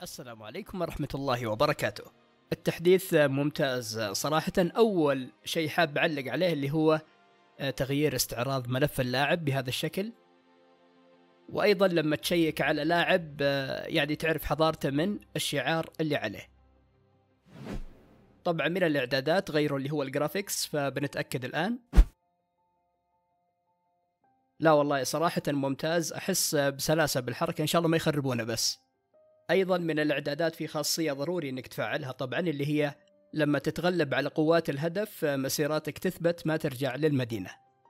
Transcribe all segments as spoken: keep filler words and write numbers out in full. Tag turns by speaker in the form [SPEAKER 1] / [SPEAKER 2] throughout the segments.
[SPEAKER 1] السلام عليكم ورحمة الله وبركاته. التحديث ممتاز صراحة. أول شيء حاب أعلق عليه اللي هو تغيير استعراض ملف اللاعب بهذا الشكل، وأيضا لما تشيك على لاعب يعني تعرف حضارته من الشعار اللي عليه. طبعا من الإعدادات غيروا اللي هو الجرافيكس، فبنتأكد الآن. لا والله صراحة ممتاز، أحس بسلاسة بالحركة، إن شاء الله ما يخربونه. بس أيضا من الإعدادات في خاصية ضروري أنك تفعلها طبعا، اللي هي لما تتغلب على قوات الهدف مسيراتك تثبت ما ترجع للمدينة.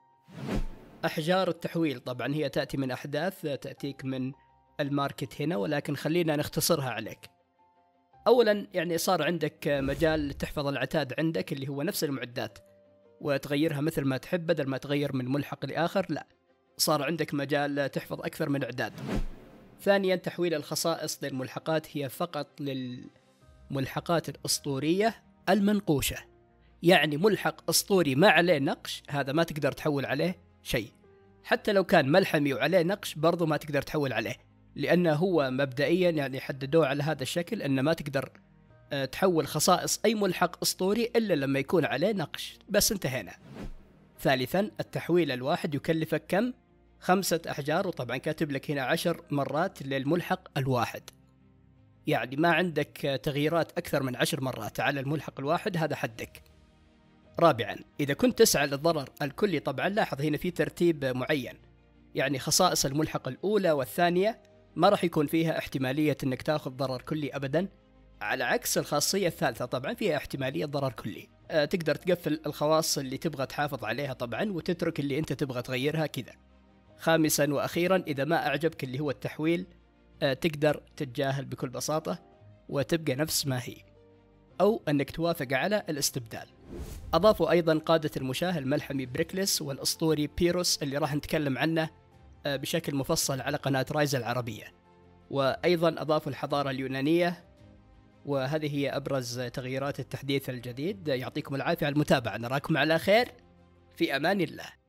[SPEAKER 1] أحجار التحويل طبعا هي تأتي من أحداث تأتيك من الماركت هنا، ولكن خلينا نختصرها عليك. أولا يعني صار عندك مجال تحفظ العتاد عندك اللي هو نفس المعدات وتغيرها مثل ما تحب، بدل ما تغير من ملحق لآخر لا، صار عندك مجال تحفظ أكثر من إعداد. ثانيا تحويل الخصائص للملحقات هي فقط للملحقات الأسطورية المنقوشة، يعني ملحق أسطوري ما عليه نقش هذا ما تقدر تحول عليه شيء، حتى لو كان ملحمي وعليه نقش برضو ما تقدر تحول عليه، لأنه هو مبدئيا يعني حددوه على هذا الشكل أن ما تقدر تحول خصائص أي ملحق أسطوري إلا لما يكون عليه نقش. بس انتهينا. ثالثا التحويل الواحد يكلفك كم؟ خمسة أحجار، وطبعا كاتب لك هنا عشر مرات للملحق الواحد، يعني ما عندك تغييرات أكثر من عشر مرات على الملحق الواحد، هذا حدك. رابعا إذا كنت تسعى للضرر الكلي، طبعا لاحظ هنا في ترتيب معين، يعني خصائص الملحق الأولى والثانية ما راح يكون فيها احتمالية أنك تأخذ ضرر كلي أبدا، على عكس الخاصية الثالثة طبعا فيها احتمالية ضرر كلي. أه تقدر تقفل الخواص اللي تبغى تحافظ عليها طبعا، وتترك اللي أنت تبغى تغيرها كذا. خامسا وأخيرا إذا ما أعجبك اللي هو التحويل أه تقدر تتجاهل بكل بساطة وتبقى نفس ما هي، أو أنك توافق على الاستبدال. أضافوا أيضا قادة المشاة الملحمي بريكلس والأسطوري بيروس اللي راح نتكلم عنه أه بشكل مفصل على قناة رايز العربية. وأيضا أضافوا الحضارة اليونانية. وهذه هي أبرز تغييرات التحديث الجديد. يعطيكم العافية على المتابعة، نراكم على خير، في أمان الله.